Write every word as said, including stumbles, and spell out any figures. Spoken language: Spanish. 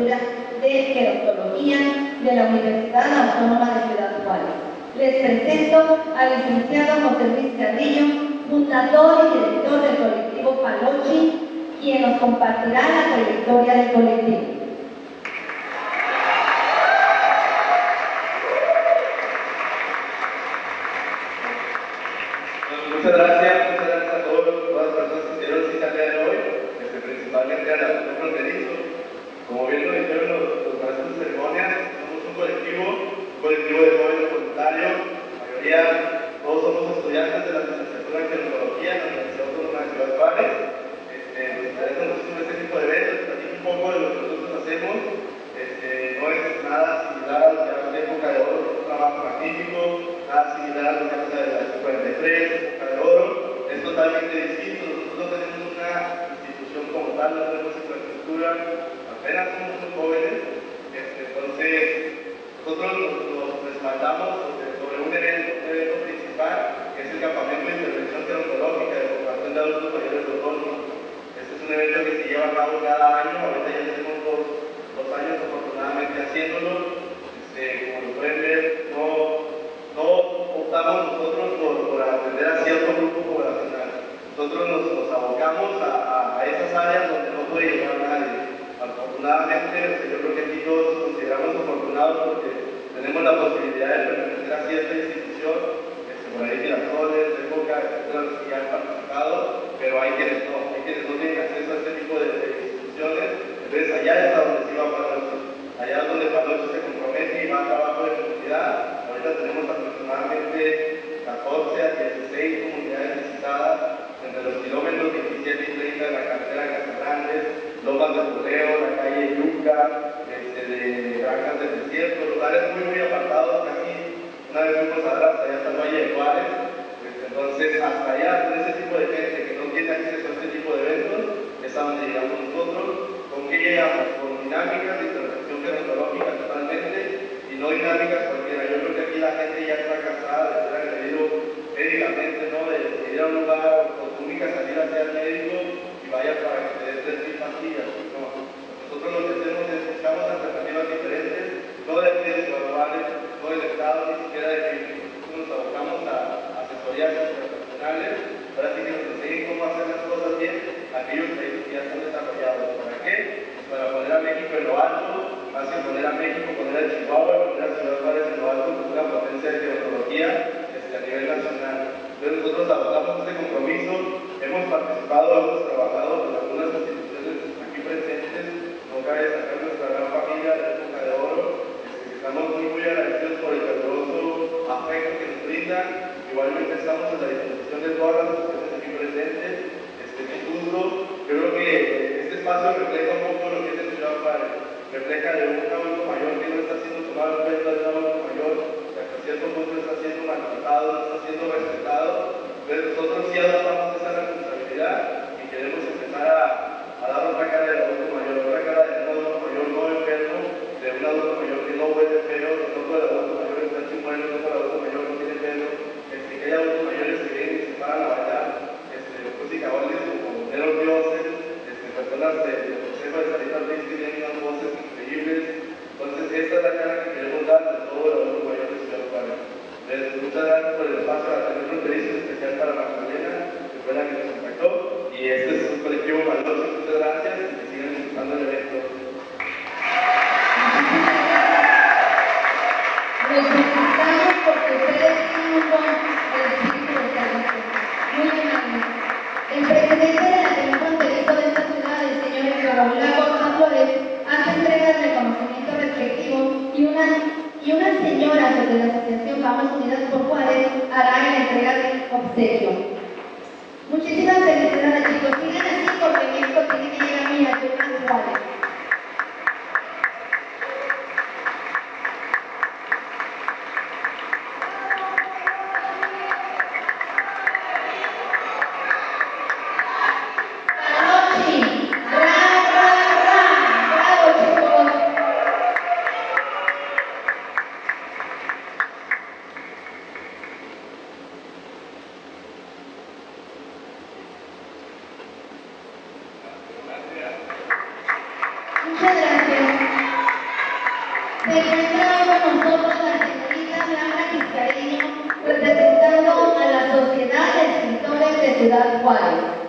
licenciatura de Gerontología de la Universidad Autónoma de Ciudad Juárez. Les presento al licenciado José Luis Carrillo, fundador y director del colectivo Palochi, quien nos compartirá la trayectoria del colectivo. Muchas gracias, muchas gracias a todos, todas las personas que hicieron cita el día de hoy, este, principalmente a la Asociación Fronterizo. Como bien lo dijeron los, los maestros de ceremonias, somos un colectivo, un colectivo de jóvenes voluntarios, la mayoría, todos somos estudiantes de la licenciatura en Gerontología en la Universidad Autónoma de Ciudad Juárez. Este, nos interesa muchísimo este tipo de eventos, platico un poco de lo que nosotros hacemos. Este, no es nada similar a lo que hace la época de oro, un trabajo magnífico, nada similar a lo que hace la cuarenta y tres, época de oro, es totalmente distinto. Nosotros no tenemos una institución como tal, no tenemos infraestructura, apenas somos muy jóvenes, este, entonces nosotros nos, nos respaldamos sobre, sobre un, evento, un evento principal, que es el Campamento de Intervención Gerontológica de Formación de Adultos Mayores Autónomos. Este es un evento que se lleva a cabo cada año, ahorita ya tenemos dos, dos años afortunadamente haciéndolo. Este, como lo pueden ver, no, no optamos nosotros por, por atender a cierto grupo poblacional. Nosotros nos, nos abocamos a, a, a esas áreas donde no puede llegar nadie. Afortunadamente, yo creo que aquí todos nos consideramos afortunados porque tenemos la posibilidad de pertenecer a cierta institución, este, por ahí Girasoles, Época, etcétera, los que ya han participado, pero hay quienes no, hay quienes no tienen acceso a este tipo de, de instituciones. Entonces, allá es a donde se va Palochi, allá es donde Palochi se compromete y va a trabajo de comunidad. Ahorita tenemos aproximadamente catorce a dieciséis comunidades visitadas entre los kilómetros veintisiete y treinta de la carretera Casagrandes, Lomas del Correo, la calle Yuca, este, de Granjas del Desierto, lugares muy muy apartados. Casi una vez fuimos a dar hasta allá hasta el Valle de Juárez. Este, entonces hasta allá, con ese tipo de gente que no tiene acceso a este tipo de eventos, es a donde llegamos nosotros. ¿Con qué llegamos? Con dinámicas de intervención gerontológica totalmente, y no dinámicas cualquiera. Yo creo que aquí la gente ya está cansada de ser agredido médicamente, ¿no? De, de ir a un lugar con tu única salida sea el médico y vaya para que te des tres mil pastillas, ¿no? Nosotros lo que hacemos es buscamos alternativas diferentes, no de aquí de Ciudad Juárez, no del Estado, ni siquiera de México. Nosotros nos abocamos a asesorías internacionales, para que nos enseñen cómo hacer las cosas bien aquellos países que ya están desarrollados. ¿Para qué? Para poner a México en lo alto, más que poner a México, poner a Chihuahua, poner a Ciudad Juárez en lo alto, con una potencia de gerontología este, a nivel nacional. Entonces nosotros adoptamos este compromiso, hemos participado, hemos trabajado con algunas instituciones aquí presentes, no cabe destacar nuestra gran familia de la época de oro, este, estamos muy muy agradecidos por el caluroso afecto que nos brindan. Igualmente estamos en la disposición de todas las instituciones aquí presentes. Este, incluso yo creo que este espacio refleja un poco lo que es el Ciudad Juárez, refleja de un adulto mayor que no está siendo tomado en cuenta, de un adulto mayor que hasta cierto punto está siendo maltratado, no está siendo respetado. Entonces nosotros sí adoptamos esa responsabilidad y queremos empezar a, a dar otra cara del adulto mayor, otra cara de un adulto mayor no enfermo, de un adulto mayor que no huele feo, que no todo el adulto mayor está chimuelo, no todo el adulto mayor no tiene pelo, este, que hay adultos mayores que vienen y se paran a bailar, este, músicales como meros dioses, este, personas del de Consejo de Salud Artística que tienen unas voces increíbles. Entonces esta es la cara que queremos dar de todo el adulto mayor de Ciudad Juárez. Entonces, muchas gracias por el espacio a tener un servicio especial para Magdalena, que fue la que nos contactó, y este es un colectivo valioso. Muchas gracias y que sigan disfrutando el evento. Los felicitamos porque ustedes tienen un don del espíritu de servicio. Muy amable. El presidente de la Asociación Fronterizo de esta ciudad, el señor Héctor Lagos Flores, hace entrega del reconocimiento respectivo y una, y una señora de la Asociación Vamos Unidas por Juárez hará la entrega del obsequio. Muchísimas felicidades, chicos. Sigan así porque esto tiene que llegar a mi ayuda a Juárez. Se encuentra hoy con nosotros la señorita Blanca Quiscareño, representando a la Sociedad de Escritores de Ciudad Juárez.